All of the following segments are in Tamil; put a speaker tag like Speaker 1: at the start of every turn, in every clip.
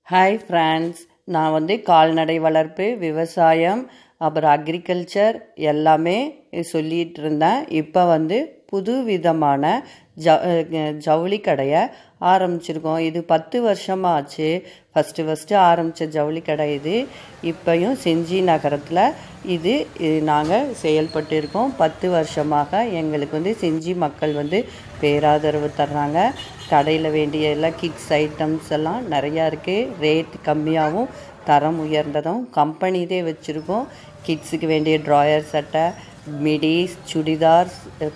Speaker 1: ஹாய் ஃப்ரெண்ட்ஸ், நான் கால்நடை வளர்ப்பு, விவசாயம், அப்புறம் அக்ரிகல்ச்சர் எல்லாமே சொல்லிகிட்டு இருந்தேன். இப்போ புது விதமான ஜவுளி கடையை ஆரம்பிச்சிருக்கோம். இது 10 வருஷமாக ஆச்சு. ஃபஸ்ட்டு ஆரம்பித்த ஜவுளி கடை இது. இப்போயும் செஞ்சி நகரத்தில் இது நாங்கள் செயல்பட்டு இருக்கோம். 10 வருஷமாக எங்களுக்கு செஞ்சி மக்கள் பேராதரவு தர்றாங்க. கடையில் வேண்டிய எல்லாம் கிட்ஸ் ஐட்டம்ஸ் எல்லாம் நிறையா இருக்குது. ரேட் கம்மியாகவும் தரம் உயர்ந்ததும் கம்பெனிதே வச்சுருக்கோம். கிட்ஸுக்கு வேண்டிய ட்ராயர் சட்டை, மிடிஸ், சுடிதார்ஸ்,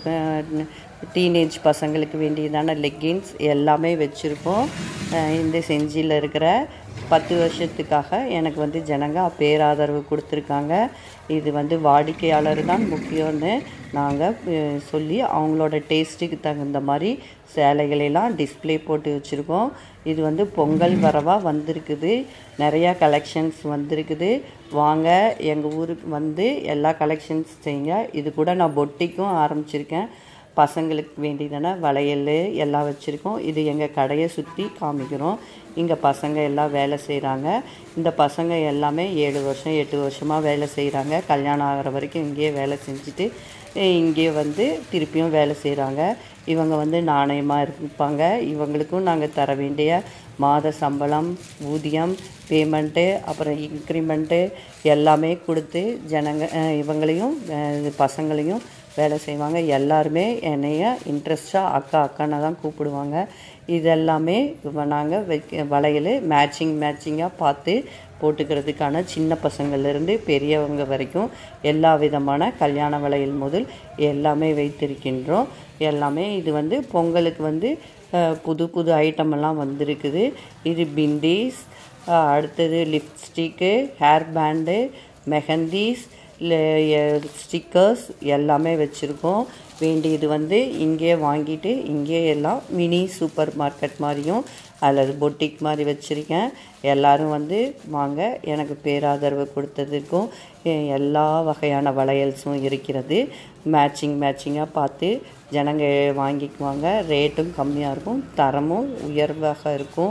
Speaker 1: டீனேஜ் பசங்களுக்கு வேண்டியதான லெக்கின்ஸ் எல்லாமே வச்சுருக்கோம். இந்த செஞ்சியில் இருக்கிற 10 வருஷத்துக்காக எனக்கு ஜனங்க பேராதரவு கொடுத்துருக்காங்க. இது வாடிக்கையாளர் தான் முக்கியம்னு நாங்கள் சொல்லி அவங்களோட டேஸ்ட்டுக்கு தகுந்த மாதிரி சேலைகளெல்லாம் டிஸ்பிளே போட்டு வச்சுருக்கோம். இது பொங்கல் வரவாக வந்திருக்குது. நிறையா கலெக்ஷன்ஸ் வந்திருக்குது. வாங்க எங்கள் ஊருக்கு எல்லா கலெக்ஷன்ஸ் செய்யுங்க. இது கூட நான் பொட்டிக்கும் ஆரம்பிச்சிருக்கேன். பசங்களுக்கு வேண்டியதான வளையல் எல்லாம் வச்சுருக்கோம். இது எங்கள் கடையை சுற்றி காமிக்கிறோம். இங்கே பசங்க எல்லாம் வேலை செய்கிறாங்க. இந்த பசங்க எல்லாமே 7 வருஷம் 8 வருஷமாக வேலை செய்கிறாங்க. கல்யாணம் ஆகிற வரைக்கும் இங்கேயே வேலை செஞ்சுட்டு இங்கே திருப்பியும் வேலை செய்கிறாங்க. இவங்க நாணயமாக இருப்பாங்க. இவங்களுக்கும் நாங்கள் தர வேண்டிய மாத சம்பளம், ஊதியம், பேமெண்ட்டு, அப்புறம் இன்க்ரிமெண்ட்டு எல்லாமே கொடுத்து இவங்களையும் பசங்களையும் வேலை செய்வாங்க. எல்லாருமே என்னைய இன்ட்ரெஸ்டாக அக்கான்னு தான் கூப்பிடுவாங்க. இதெல்லாமே நாங்கள் வளையல் மேட்சிங்காக பார்த்து போட்டுக்கிறதுக்கான சின்ன பசங்கள்லேருந்து பெரியவங்க வரைக்கும் எல்லா விதமான கல்யாண வளையல் முதல் எல்லாமே வைத்திருக்கின்றோம். எல்லாமே இது பொங்கலுக்கு புது ஐட்டமெல்லாம் வந்திருக்குது. இது பிண்டீஸ், அடுத்தது lipstick, hair band, mehndis, stickers எல்லாமே வச்சுருக்கோம். வேண்டியது இங்கே வாங்கிட்டு இங்கே எல்லாம் மினி சூப்பர் மார்க்கெட் மாதிரியும் அல்லது பொட்டிக் மாதிரி வச்சுருக்கேன். எல்லோரும் வாங்க. எனக்கு பேராதரவு கொடுத்ததுக்கும் எல்லா வகையான வளையல்ஸும் இருக்கிறது. மேட்சிங்காக பார்த்து ஜனங்க வாங்கிக்குவாங்க. ரேட்டும் கம்மியாக இருக்கும், தரமும் உயர்வாக இருக்கும்.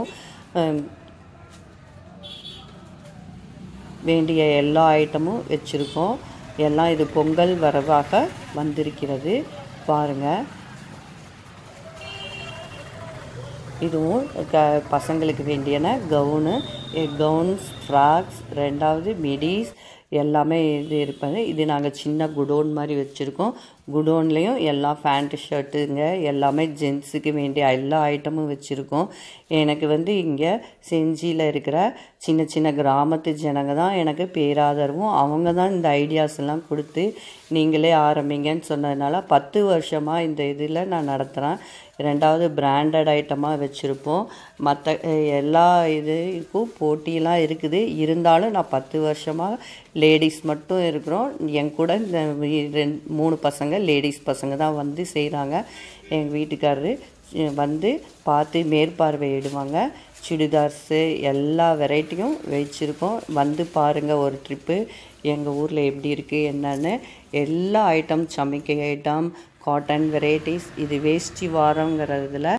Speaker 1: வேண்டிய எல்லா ஐட்டமும் வச்சுருக்கோம். எல்லாம் இது பொங்கல் வரவாக வந்திருக்கிறது. பாருங்கள். இதுவும் பசங்களுக்கு வேண்டியன கவுன்ஸ், ஃப்ராக்ஸ், ரெண்டாவது மிடிஸ் எல்லாமே இது இருப்பாங்க. இது நாங்கள் சின்ன குடோன் மாதிரி வச்சுருக்கோம். குடோன்லேயும் எல்லா பேண்ட்டு, ஷர்ட்டுங்க எல்லாமே ஜென்ஸுக்கு வேண்டிய எல்லா ஐட்டமும் வச்சுருக்கோம். எனக்கு இங்கே செஞ்சியில் இருக்கிற சின்ன கிராமத்து ஜனங்க தான் எனக்கு பேராதரவும் அவங்க தான் இந்த ஐடியாஸ் எல்லாம் கொடுத்து நீங்களே ஆரம்பிங்கன்னு சொன்னதுனால 10 வருஷமாக இந்த இதில் நான் நடத்துகிறேன். ரெண்டாவது பிராண்டட் ஐட்டமாக வச்சுருப்போம். மற்ற எல்லா இதுக்கும் போட்டியெல்லாம் இருக்குது. இருந்தாலும் நான் 10 வருஷமாக லேடிஸ் மட்டும் இருக்கிறோம். என் கூட இந்த 3 பசங்க லேடிஸ் பசங்க தான் செய்கிறாங்க. எங்கள் வீட்டுக்காரரு பார்த்து மேற்பார்வையிடுவாங்க. சுடிதார்ஸு எல்லா வெரைட்டியும் வச்சுருக்கோம். பாருங்கள் ஒரு ட்ரிப்பு. எங்கள் ஊரில் எப்படி இருக்குது என்னன்னு எல்லா ஐட்டம், சமைக்கை ஐட்டம், காட்டன் வெரைட்டிஸ். இது வேஷ்டி வாரங்கிறதுல